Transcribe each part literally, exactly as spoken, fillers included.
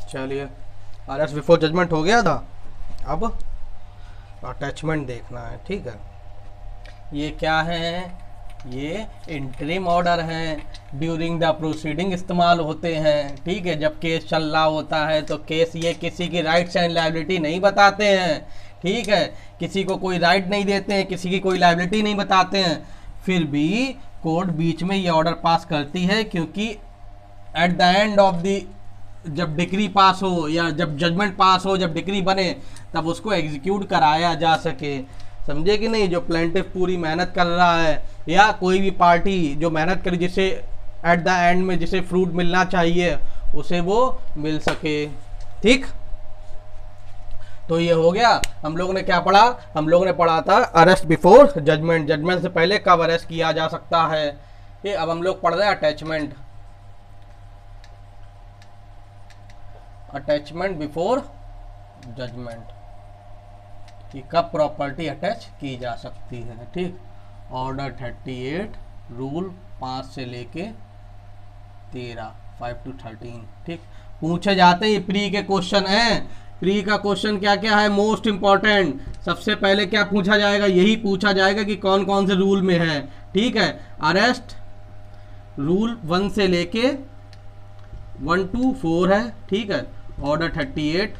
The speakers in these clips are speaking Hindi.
चलिए, अरेस्ट बिफोर जजमेंट हो गया था, अब अटैचमेंट देखना है। ठीक है, ये क्या है, ये इंटरिम ऑर्डर हैं, ड्यूरिंग द प्रोसीडिंग इस्तेमाल होते हैं। ठीक है, जब केस चल रहा होता है तो केस ये किसी की राइट्स एंड लायबिलिटी नहीं बताते हैं। ठीक है, किसी को कोई राइट नहीं देते हैं, किसी की कोई लायबिलिटी नहीं बताते हैं, फिर भी कोर्ट बीच में ये ऑर्डर पास करती है, क्योंकि at the end of the, जब डिक्री पास हो या जब जजमेंट पास हो, जब डिक्री बने, तब उसको एग्जीक्यूट कराया जा सके। समझे कि नहीं? जो प्लेंटिफ पूरी मेहनत कर रहा है या कोई भी पार्टी जो मेहनत करी, जिसे एट द एंड में जिसे फ्रूट मिलना चाहिए, उसे वो मिल सके। ठीक, तो ये हो गया। हम लोगों ने क्या पढ़ा? हम लोगों ने पढ़ा था अरेस्ट बिफोर जजमेंट, जजमेंट से पहले कब अरेस्ट किया जा सकता है। ये अब हम लोग पढ़ रहे हैं अटैचमेंट, अटैचमेंट बिफोर जजमेंट, कि कब प्रॉपर्टी अटैच की जा सकती है। ठीक, ऑर्डर थर्टी एट, रूल पाँच से लेके तेरह, फाइव टू थर्टीन। ठीक, पूछे जाते हैं, ये प्री के क्वेश्चन हैं। प्री का क्वेश्चन क्या क्या है? मोस्ट इंपॉर्टेंट, सबसे पहले क्या पूछा जाएगा? यही पूछा जाएगा कि कौन कौन से रूल में है। ठीक है, अरेस्ट रूल वन से लेके वन टू फोर है। ठीक है, ऑर्डर थर्टी एट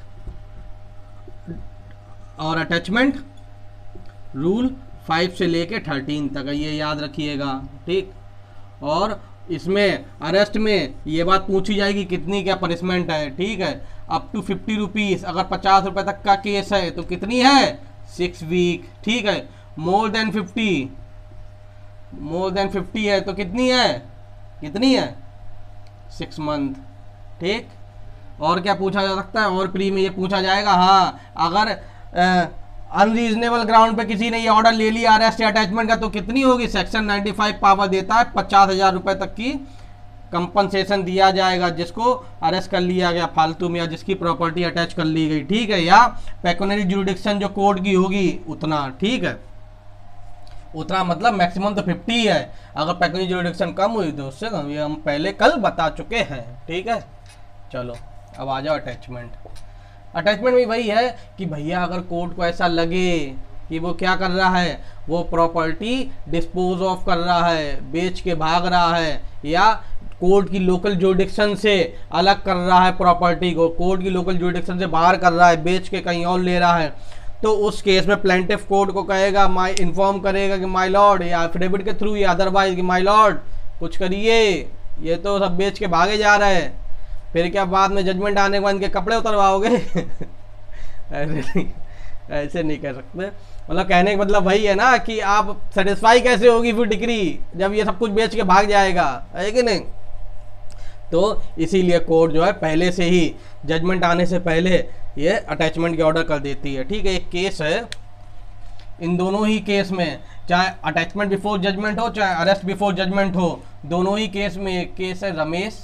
और अटैचमेंट रूल फाइव से लेके थर्टीन तक है, ये याद रखिएगा। ठीक, और इसमें अरेस्ट में ये बात पूछी जाएगी कितनी क्या पनिशमेंट है। ठीक है, अप टू फिफ्टी रुपीज़, अगर पचास रुपए तक का केस है तो कितनी है? Six week. ठीक है, more than fifty, more than fifty है तो कितनी है? कितनी है? Six month. ठीक, और क्या पूछा जा सकता है? और प्री में ये पूछा जाएगा, हाँ, अगर अनरीजनेबल ग्राउंड पे किसी ने ये ऑर्डर ले लिया अरेस्ट या अटैचमेंट का, तो कितनी होगी? सेक्शन नाइन्टी फाइव पावर देता है, पचास हजार रुपए तक की कंपनसेशन दिया जाएगा जिसको अरेस्ट कर लिया गया फालतू में, या जिसकी प्रॉपर्टी अटैच कर ली गई। ठीक है, या पेक्यूनरी जुरिडिक्शन जो कोर्ट की होगी उतना। ठीक है, उतना मतलब मैक्सिमम तो फिफ्टी है, अगर पेक्यूनरी जुरिडिक्शन कम हुई तो उससे कम, ये हम पहले कल बता चुके हैं। ठीक है, चलो अब आ जाओ अटैचमेंट। अटैचमेंट में वही है कि भैया अगर कोर्ट को ऐसा लगे कि वो क्या कर रहा है, वो प्रॉपर्टी डिस्पोज ऑफ कर रहा है, बेच के भाग रहा है, या कोर्ट की लोकल जुरिडिक्शन से अलग कर रहा है प्रॉपर्टी को, कोर्ट की लोकल जुरिडिक्शन से बाहर कर रहा है, बेच के कहीं और ले रहा है, तो उस केस में प्लेंटिफ कोर्ट को कहेगा, माई इन्फॉर्म करेगा कि माय लॉर्ड, या एफिडेविट के थ्रू या अदरवाइज कि माय लॉर्ड कुछ करिए, ये तो सब बेच के भागे जा रहे हैं। फिर क्या बाद में जजमेंट आने के बाद इनके कपड़े उतरवाओगे? ऐसे नहीं, ऐसे नहीं कर सकते। मतलब कहने का मतलब वही है ना कि आप सेटिस्फाई कैसे होगी फिर डिक्री, जब ये सब कुछ बेच के भाग जाएगा, है कि नहीं? तो इसीलिए कोर्ट जो है पहले से ही जजमेंट आने से पहले ये अटैचमेंट की ऑर्डर कर देती है। ठीक है, एक केस है, इन दोनों ही केस में, चाहे अटैचमेंट बिफोर जजमेंट हो चाहे अरेस्ट बिफोर जजमेंट हो, दोनों ही केस में एक केस है Ramesh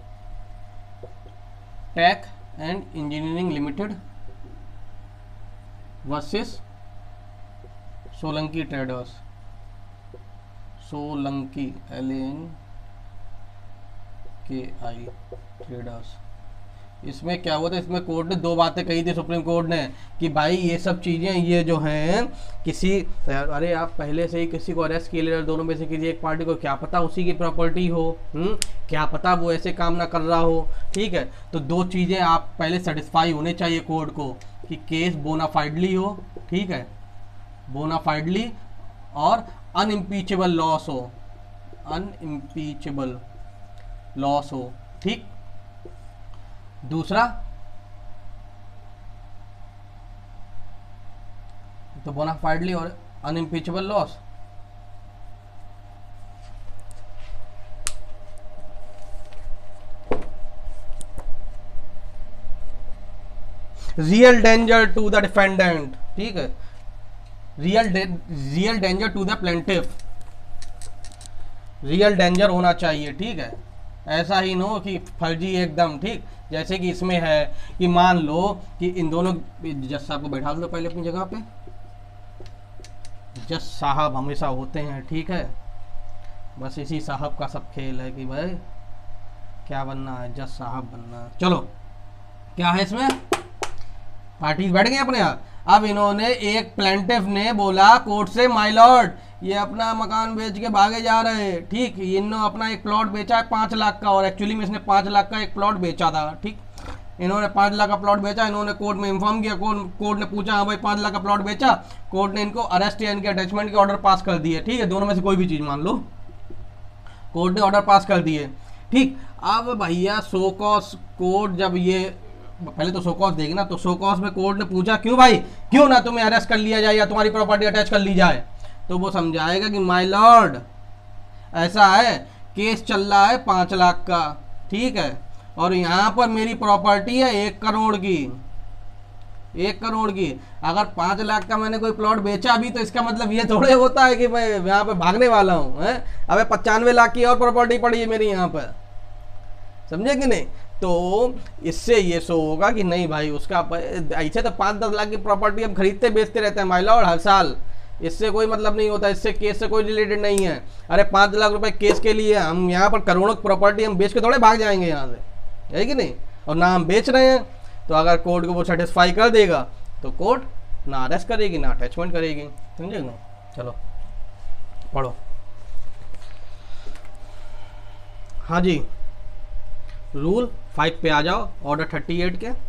tech and engineering limited versus Solanki traders, Solanki L N K I traders. इसमें क्या हुआ था? इसमें कोर्ट ने दो बातें कही थी, सुप्रीम कोर्ट ने, कि भाई ये सब चीज़ें ये जो हैं किसी, अरे आप पहले से ही किसी को अरेस्ट किए ले रहे, दोनों में से किसी एक पार्टी को क्या पता उसी की प्रॉपर्टी हो, हुँ? क्या पता वो ऐसे काम ना कर रहा हो। ठीक है, तो दो चीज़ें आप पहले सेटिस्फाई होने चाहिए कोर्ट को कि केस बोनाफाइडली हो। ठीक है, बोनाफाइडली और अनइम्पीचेबल लॉस हो, अनइम्पीचेबल लॉस हो। ठीक, दूसरा तो बोनाफाइडली और unimpeachable loss. Real danger to the defendant. ठीक है, real real danger to the plaintiff, real danger होना चाहिए। ठीक है, ऐसा ही न हो कि फर्जी एकदम। ठीक, जैसे कि इसमें है कि मान लो कि इन दोनों, जज साहब को बैठा दो पहले अपनी जगह पे, जज साहब हमेशा होते हैं। ठीक है, बस इसी साहब का सब खेल है कि भाई क्या बनना है, जज साहब बनना है। चलो क्या है इसमें, पार्टीज बैठ गए अपने यहाँ। अब इन्होंने, एक प्लेंटिफ ने बोला कोर्ट से, माय लॉर्ड ये अपना मकान बेच के भागे जा रहे हैं, ठीक, इन्होंने अपना एक प्लॉट बेचा है पाँच लाख का, और एक्चुअली में इसने पाँच लाख का एक प्लॉट बेचा था, ठीक, इन्होंने पाँच लाख का प्लॉट बेचा, इन्होंने कोर्ट में इन्फॉर्म किया, कोर्ट कोर्ट ने पूछा हाँ भाई पाँच लाख का प्लॉट बेचा, कोर्ट ने इनको अरेस्ट या इनके अटैचमेंट के ऑर्डर पास कर दिए, ठीक है, दोनों में से कोई भी चीज़ मान लो, कोर्ट ने ऑर्डर पास कर दिए, ठीक। अब भैया सोकॉस कोर्ट जब ये, पहले तो सोकॉस देखना, तो सोकॉस में कोर्ट ने पूछा क्यों भाई, क्यों ना तुम्हें अरेस्ट कर लिया जाए या तुम्हारी प्रॉपर्टी अटैच कर ली जाए, तो वो समझाएगा कि माय लॉर्ड ऐसा है, केस चल रहा है पाँच लाख का, ठीक है, और यहाँ पर मेरी प्रॉपर्टी है एक करोड़ की, एक करोड़ की, अगर पाँच लाख का मैंने कोई प्लॉट बेचा अभी, तो इसका मतलब ये थोड़े होता है कि मैं यहाँ पे भागने वाला हूँ, है, अबे पचानवे लाख की और प्रॉपर्टी पड़ी है मेरी यहाँ पर, समझे कि नहीं। तो इससे ये शो होगा कि नहीं भाई उसका, ऐसे तो पाँच दस लाख की प्रॉपर्टी हम खरीदते बेचते रहते हैं माय लॉर्ड हर साल, इससे कोई मतलब नहीं होता, इससे केस से कोई रिलेटेड नहीं है। अरे पाँच लाख रुपए केस के लिए हम यहाँ पर करोड़ों की प्रॉपर्टी हम बेच के थोड़े भाग जाएंगे यहाँ से, है कि नहीं, और ना हम बेच रहे हैं, तो अगर कोर्ट को वो सेटिस्फाई कर देगा तो कोर्ट ना अरेस्ट करेगी ना अटैचमेंट करेगी, समझे ना। चलो पढ़ो। हाँ जी, रूल फाइव पे आ जाओ, ऑर्डर थर्टी एट के।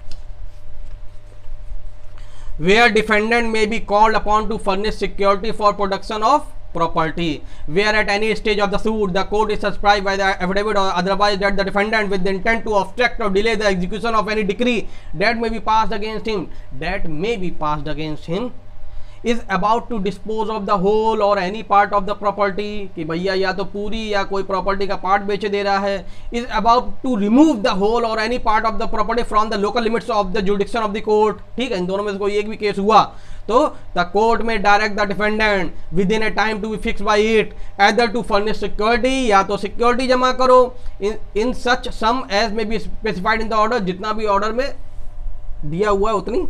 Where defendant may be called upon to furnish security for production of property, where at any stage of the suit the court is subscribed by the affidavit or otherwise that the defendant with the intent to obstruct or delay the execution of any decree that may be passed against him, that may be passed against him is about to dispose of the whole or any part of the property, कि भैया या तो पूरी या कोई प्रॉपर्टी का पार्ट बेच दे रहा है, is about to remove the whole or any part of the property from the local limits of the jurisdiction of the court, ठीक है, इन दोनों में से कोई एक भी केस हुआ तो the court may direct the defendant within a time to be fixed by it either to furnish security, या तो सिक्योरिटी जमा करो in, in such sum as may be specified in the order, जितना भी ऑर्डर में दिया हुआ है उतनी,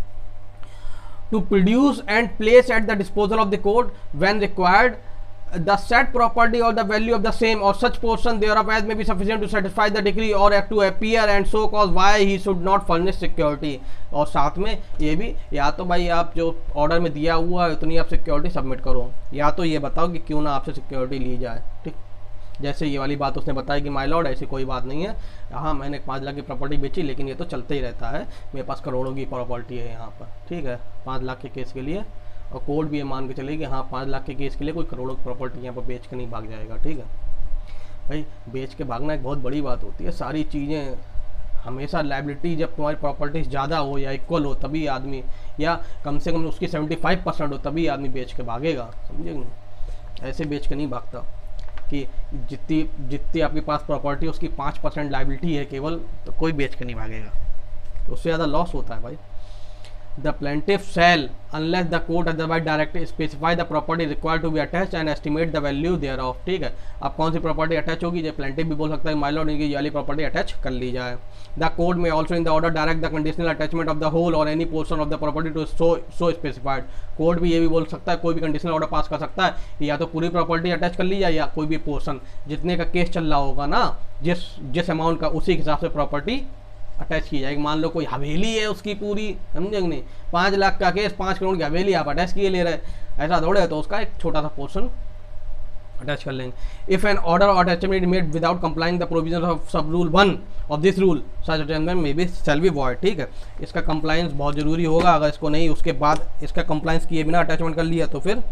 to produce and place at the disposal of the court when required the said property or the value of the same or such portion thereof as may be sufficient to satisfy the decree or to appear and so cause why he should not furnish security, और साथ में ये भी, या तो भाई आप जो ऑर्डर में दिया हुआ है उतनी आप सिक्योरिटी सबमिट करो, या तो ये बताओ कि क्यों ना आपसे सिक्योरिटी ली जाए, ठीक। जैसे ये वाली बात उसने बताई कि माय लॉर्ड ऐसी कोई बात नहीं है, हाँ मैंने पाँच लाख की प्रॉपर्टी बेची लेकिन ये तो चलते ही रहता है, मेरे पास करोड़ों की प्रॉपर्टी है यहाँ पर, ठीक है, पाँच लाख के केस के लिए, और कोर्ट भी ये मान के चले कि हाँ पाँच लाख के केस के लिए कोई करोड़ों की प्रॉपर्टी यहाँ पर बेच के नहीं भाग जाएगा, ठीक है भाई। बेच के भागना एक बहुत बड़ी बात होती है, सारी चीज़ें हमेशा लाइबिलिटी जब तुम्हारी प्रॉपर्टीज ज़्यादा हो या इक्वल हो तभी आदमी, या कम से कम उसकी सेवेंटी फाइव परसेंट हो तभी आदमी बेच के भागेगा, समझे नहीं, ऐसे बेच के नहीं भागता कि जितनी जितनी आपके पास प्रॉपर्टी उसकी पाँच परसेंट लाइबिलिटी है केवल, तो कोई बेच के नहीं भागेगा, तो उससे ज़्यादा लॉस होता है भाई। The plaintiff shall unless the court otherwise direct specify the property required to be attach and estimate the value thereof, ठीक है, अब कौन सी प्रॉपर्टी अटैच होगी, जो प्लेंटिफ भी बोल सकता है माय लॉर्ड इनकी ये वाली प्रॉपर्टी अटैच कर ली जाए। The court may also in the order direct the conditional attachment of the whole or any portion of the property to so so specified, court भी ये भी बोल सकता है, कोई भी कंडीशनल ऑर्डर पास कर सकता है कि या तो पूरी प्रॉपर्टी अटैच कर ली जाए या कोई भी पोर्शन, जितने का केस चल रहा होगा ना, जिस जिस अमाउंट का उसी हिसाब से प्रॉपर्टी अटैच की जाएगी। मान लो कोई हवेली है उसकी पूरी, समझे नहीं, पाँच लाख का केस, पाँच करोड़ की हवेली आप अटैच किए ले रहे, ऐसा थोड़े, तो उसका एक छोटा सा पोर्शन अटैच कर लेंगे। If an order or attachment made without complying the provision of sub rule one of this rule such attachment may be shall be void, ठीक है, इसका कंप्लाइंस बहुत जरूरी होगा, अगर इसको नहीं उसके बाद इसका कंप्लाइंस किए बिना अटैचमेंट कर लिया तो फिर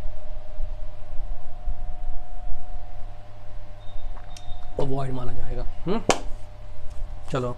वॉइड माना जाएगा। हम्म चलो,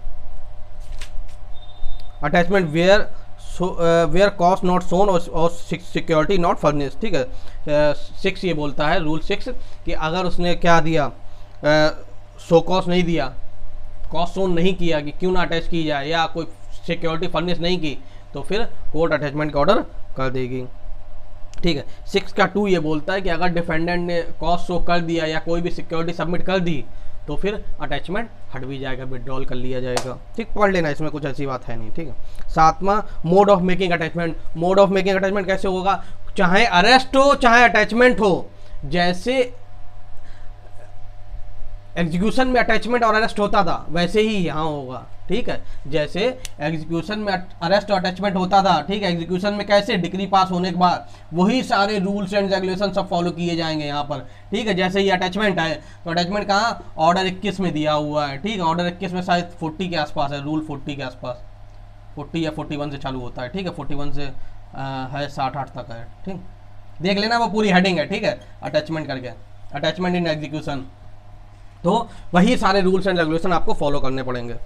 attachment where where cost not soon or security not furnish, ठीक है, सिक्स uh, ये बोलता है रूल सिक्स कि अगर उसने क्या दिया, सो uh, कॉस्ट नहीं दिया, कॉस्ट सोन नहीं किया कि क्यों ना अटैच की जाए, या कोई सिक्योरिटी फर्निश नहीं की, तो फिर कोर्ट अटैचमेंट का ऑर्डर कर देगी, ठीक है। सिक्स का टू ये बोलता है कि अगर डिफेंडेंट ने कॉस्ट शो कर दिया या कोई भी सिक्योरिटी सबमिट कर दी तो फिर अटैचमेंट हट भी जाएगा, विड्रॉल कर लिया जाएगा, ठीक, पढ़ लेना, इसमें कुछ ऐसी बात है नहीं, ठीक है। सातवां, mode of making attachment. Mode of making attachment कैसे होगा, चाहे अरेस्ट हो चाहे अटैचमेंट हो, जैसे एग्जीक्यूशन में अटैचमेंट और अरेस्ट होता था वैसे ही यहाँ होगा, ठीक है। जैसे एग्जीक्यूशन में अरेस्ट और अटैचमेंट होता था, ठीक है, एग्जीक्यूशन में कैसे डिक्री पास होने के बाद वही सारे रूल्स एंड रेगुलेशन सब फॉलो किए जाएंगे यहाँ पर, ठीक है। जैसे ये अटैचमेंट है तो अटैचमेंट कहाँ, ऑर्डर इक्कीस में दिया हुआ है, ठीक है। ऑर्डर इक्कीस में शायद फोर्टी के आसपास है, रूल फोर्टी के आसपास, फोर्टी या फोर्टी वन से चालू होता है, ठीक है। फोर्टी वन से आ, है साठ आठ तक है, ठीक, देख लेना, वो पूरी हेडिंग है, ठीक है, अटैचमेंट करके, अटैचमेंट इन एग्जीक्यूशन। तो वही सारे रूल्स एंड रेगुलेशन आपको फॉलो करने पड़ेंगे।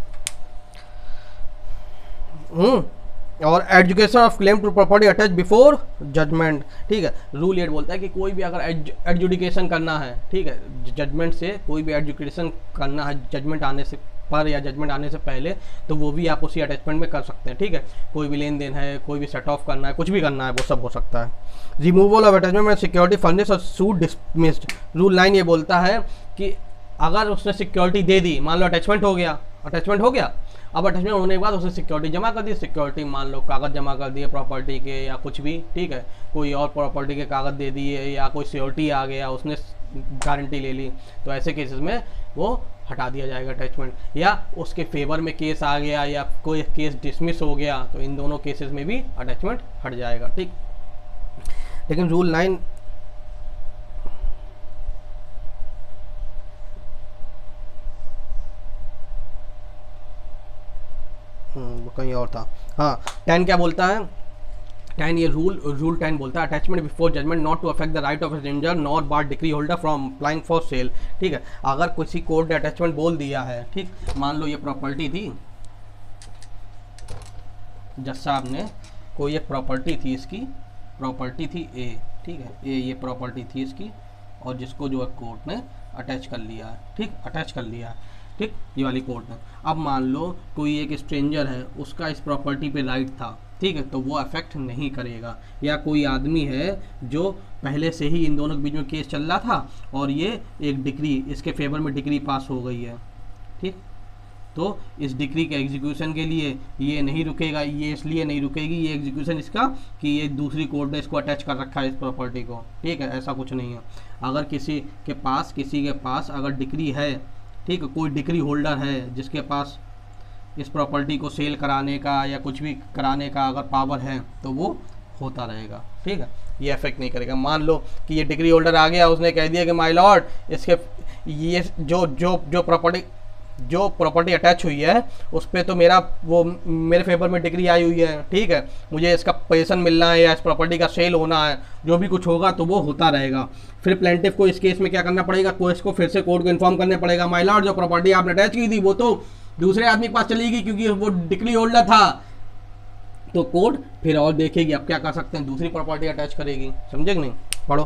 हम्म और adjudication of claim to property attach before judgment, ठीक है। रूल एट बोलता है कि कोई भी अगर एडजुडिकेशन करना है, ठीक है, जजमेंट से कोई भी एडजुकेशन करना है जजमेंट आने से पर या जजमेंट आने से पहले, तो वो भी आप उसी अटैचमेंट में कर सकते हैं, ठीक है। कोई भी लेन देन है, कोई भी सेट ऑफ करना है, कुछ भी करना है, वो सब हो सकता है। रिमूवल ऑफ अटैचमेंट में security furnish or suit dismissed, rule nine ये बोलता है कि अगर उसने सिक्योरिटी दे दी, मान लो अटैचमेंट हो गया, अटैचमेंट हो गया, अब अटैचमेंट होने के बाद उसने सिक्योरिटी जमा कर दी, सिक्योरिटी मान लो कागज़ जमा कर दिए प्रॉपर्टी के या कुछ भी, ठीक है, कोई और प्रॉपर्टी के कागज़ दे दिए या कोई सिक्योरिटी आ गया, उसने गारंटी ले ली, तो ऐसे केसेस में वो हटा दिया जाएगा अटैचमेंट। या उसके फेवर में केस आ गया या कोई केस डिसमिस हो गया, तो इन दोनों केसेस में भी अटैचमेंट हट जाएगा, ठीक। लेकिन रूल नाइन वो कहीं और था, हाँ। टेन क्या बोलता है, टेन ये रूल रूल टेन बोलता है attachment before judgment not to affect the right of stranger nor bar decree holder from applying for sale, ठीक है। अगर किसी कोर्ट ने अटैचमेंट बोल दिया है, ठीक, मान लो ये प्रॉपर्टी थी, जज साहब ने कोई एक प्रॉपर्टी थी, इसकी प्रॉपर्टी थी ए, ठीक है, ए ये प्रॉपर्टी थी इसकी, और जिसको जो है कोर्ट ने अटैच कर लिया है, ठीक, अटैच कर लिया है, ठीक, ये वाली कोर्ट ने। अब मान लो कोई एक स्ट्रेंजर है, उसका इस प्रॉपर्टी पे राइट था, ठीक है, तो वो अफेक्ट नहीं करेगा। या कोई आदमी है जो पहले से ही इन दोनों के बीच में केस चल रहा था और ये एक डिक्री इसके फेवर में डिक्री पास हो गई है, ठीक, तो इस डिक्री के एग्जीक्यूशन के लिए ये नहीं रुकेगा, ये इसलिए नहीं रुकेगी ये एग्जीक्यूशन इसका कि ये दूसरी कोर्ट ने इसको अटैच कर रखा है इस प्रॉपर्टी को, ठीक है, ऐसा कुछ नहीं है। अगर किसी के पास किसी के पास अगर डिक्री है, ठीक है, कोई डिक्री होल्डर है जिसके पास इस प्रॉपर्टी को सेल कराने का या कुछ भी कराने का अगर पावर है, तो वो होता रहेगा, ठीक है, ये अफेक्ट नहीं करेगा। मान लो कि ये डिक्री होल्डर आ गया, उसने कह दिया कि माय लॉर्ड इसके ये जो जो जो प्रॉपर्टी जो प्रॉपर्टी अटैच हुई है उस पर तो मेरा वो मेरे फेवर में डिक्री आई हुई है, ठीक है, मुझे इसका पोजीशन मिलना है या इस प्रॉपर्टी का सेल होना है, जो भी कुछ होगा तो वो होता रहेगा। फिर प्लेंटिफ को इस केस में क्या करना पड़ेगा, कोर्ट को फिर से कोर्ट को इन्फॉर्म करने पड़ेगा, माय लॉर्ड जो प्रॉपर्टी आपने अटैच की थी वो तो दूसरे आदमी के पास चलेगी क्योंकि वो डिक्री होल्डर था, तो कोर्ट फिर और देखेगी अब क्या कर सकते हैं, दूसरी प्रॉपर्टी अटैच करेगी, समझे कि नहीं। पढ़ो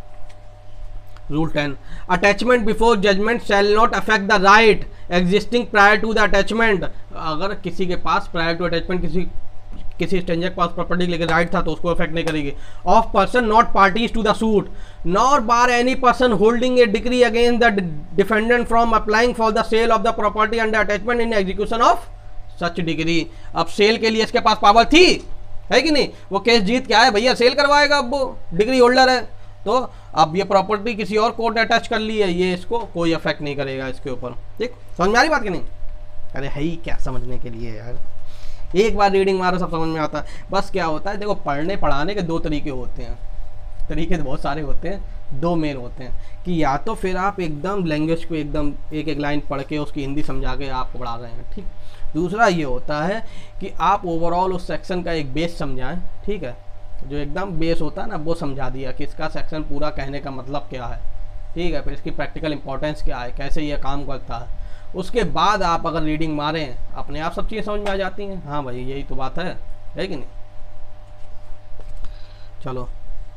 rule ten, attachment before judgment shall not affect the right existing prior to the attachment. अगर किसी के पास प्रायर टू अटैचमेंट किसी किसी स्ट्रेंजर के पास प्रॉपर्टी लेके राइट था तो उसको अफेक्ट नहीं करेगी। Of person not parties to the suit nor bar any person holding a decree against the defendant from applying for the sale of the property under attachment in execution of such decree. अब सेल के लिए इसके पास पावर थी, है कि नहीं, वो केस जीत के आए, भैया सेल करवाएगा, अब वो डिग्री होल्डर है, तो अब ये प्रॉपर्टी किसी और कोर्ट ने अटैच कर ली है, ये इसको कोई अफेक्ट नहीं करेगा इसके ऊपर, ठीक, समझ में आ रही बात कि नहीं। अरे है ही क्या समझने के लिए यार, एक बार रीडिंग मारो सब समझ में आता है। बस क्या होता है, देखो पढ़ने पढ़ाने के दो तरीके होते हैं, तरीके तो बहुत सारे होते हैं, दो मेन होते हैं कि या तो फिर आप एकदम लैंग्वेज को एकदम एक एक लाइन पढ़ के उसकी हिंदी समझा के आप पढ़ा रहे हैं, ठीक। दूसरा ये होता है कि आप ओवरऑल उस सेक्शन का एक बेस समझाएं, ठीक है, जो एकदम बेस होता है ना वो समझा दिया कि इसका सेक्शन पूरा कहने का मतलब क्या है, ठीक है, फिर इसकी प्रैक्टिकल इंपॉर्टेंस क्या है, कैसे ये काम करता है, उसके बाद आप अगर रीडिंग मारें अपने आप सब चीज़ें समझ में आ जाती हैं। हाँ भाई यही तो बात है, है कि नहीं। चलो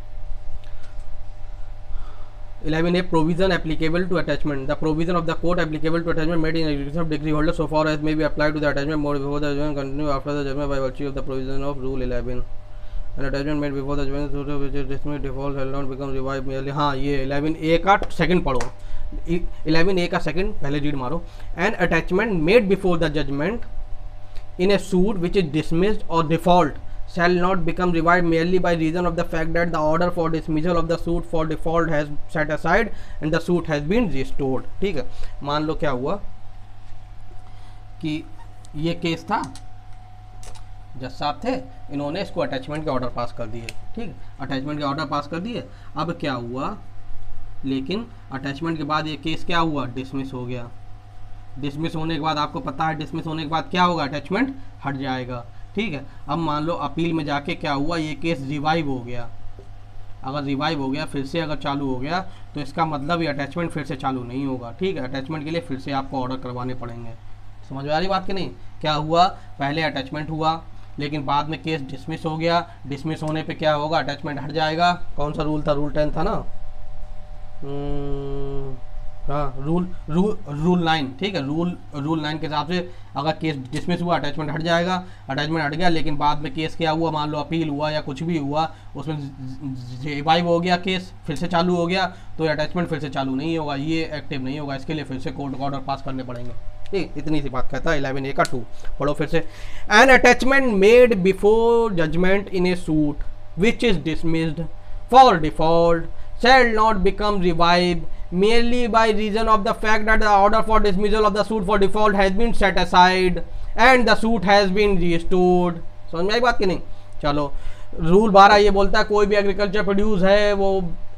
eleven A provision applicable to attachment, the provision of the court applicable to attachment made in execution of decree holder so far as may be apply to the attachment made before the judgment continue after the judgment by virtue of the provision of rule eleven an attachment made before the judgment which is dismissed default has not become revive merely. हाँ ये इलेवन ए का सेकंड पढ़ो, इलेवन ए का सेकंड पहले रीड मारो। An attachment made before the judgment in a suit which is dismissed or default shall not become revived merely by reason of the fact that the order for dismissal of the suit for default has set aside and the suit has been restored। ठीक है, मान लो क्या हुआ कि ये केस था, जज साहब थे, इन्होंने इसको अटैचमेंट के ऑर्डर पास कर दिए। ठीक, अटैचमेंट के ऑर्डर पास कर दिए। अब क्या हुआ, लेकिन अटैचमेंट के बाद ये केस क्या हुआ, डिसमिस हो गया। डिसमिस होने के बाद आपको पता है डिसमिस होने के बाद क्या होगा, अटैचमेंट हट जाएगा। ठीक है, अब मान लो अपील में जाके क्या हुआ, ये केस रिवाइव हो गया। अगर रिवाइव हो गया, फिर से अगर चालू हो गया, तो इसका मतलब ये अटैचमेंट फिर से चालू नहीं होगा। ठीक है, अटैचमेंट के लिए फिर से आपको ऑर्डर करवाने पड़ेंगे। समझ में आ रही बात कि नहीं? क्या हुआ, पहले अटैचमेंट हुआ, लेकिन बाद में केस डिसमिस हो गया। डिसमिस होने पे क्या होगा, अटैचमेंट हट जाएगा। कौन सा रूल था, रूल टेन था ना, हाँ, रूल रूल रूल नाइन। ठीक है, रूल रूल नाइन के हिसाब से अगर केस डिसमिस हुआ, अटैचमेंट हट जाएगा। अटैचमेंट हट गया, लेकिन बाद में केस क्या हुआ, मान लो अपील हुआ या कुछ भी हुआ, उसमें रिवाइव हो गया, केस फिर से चालू हो गया, तो अटैचमेंट फिर से चालू नहीं होगा, ये एक्टिव नहीं होगा। इसके लिए फिर से कोर्ट का ऑर्डर पास करने पड़ेंगे। ठीक, इतनी सी बात कहता है इलेवन ए का टू। पढ़ो फिर से। An attachment made before judgment in a suit which is dismissed for default shall not become revived merely by reason of the fact that the order for dismissal of the suit for default has been set aside and the suit has been restored। समझ में आई बात कि नहीं? चलो, रूल बारह ये बोलता है कोई भी एग्रीकल्चर प्रोड्यूस है वो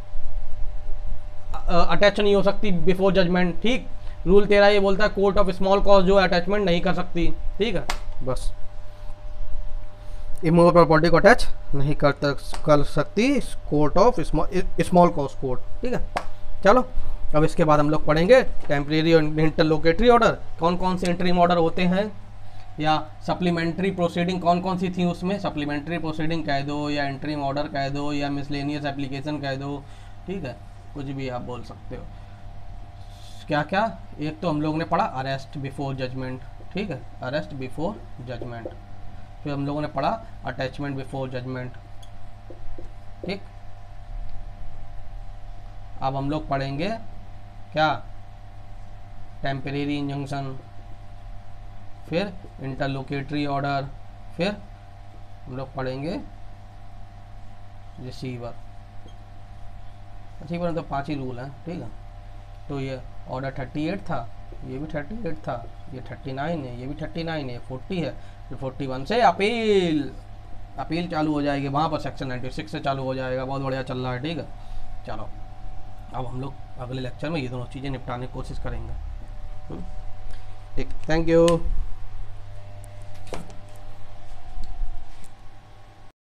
अटैच नहीं हो सकती बिफोर जजमेंट। ठीक, रूल तेरह ये बोलता है कोर्ट ऑफ स्मॉल कॉज जो अटैचमेंट नहीं कर सकती। ठीक है, बस इमूवेबल प्रॉपर्टी को अटैच नहीं कर कर सकती court of small cause court. ठीक है, चलो अब इसके बाद हम लोग पढ़ेंगे टेम्परेरी और इंटरलोकेटरी ऑर्डर। कौन कौन से इंटरिम ऑर्डर होते हैं, या सप्लीमेंट्री प्रोसीडिंग कौन कौन सी थी उसमें। सप्लीमेंट्री प्रोसीडिंग कह दो, या इंटरिम ऑर्डर कह दो, या मिसलेनियस एप्लीकेशन कह दो। ठीक है, कुछ भी आप बोल सकते हो। क्या क्या, एक तो हम लोग ने पढ़ा अरेस्ट बिफोर जजमेंट। ठीक है, अरेस्ट बिफोर जजमेंट। फिर हम लोगों ने पढ़ा अटैचमेंट बिफोर जजमेंट। ठीक, अब हम लोग पढ़ेंगे क्या, टेम्परेरी इंजंक्शन, फिर इंटरलोकेटरी ऑर्डर, फिर हम लोग पढ़ेंगे रिसीवर। रिसीवर में तो पांच ही रूल हैं। ठीक है, तो ये ऑर्डर थर्टी एट था, ये भी थर्टी एट था, ये थर्टी नाइन है, ये भी थर्टी नाइन है, फोर्टी है, फिर फोर्टी वन से अपील अपील चालू हो जाएगी, वहाँ पर सेक्शन नाइन्टी सिक्स से चालू हो जाएगा। बहुत बढ़िया चल रहा है। ठीक है, चलो अब हम लोग अगले लेक्चर में ये दोनों चीज़ें निपटाने की कोशिश करेंगे। ठीक, थैंक यू।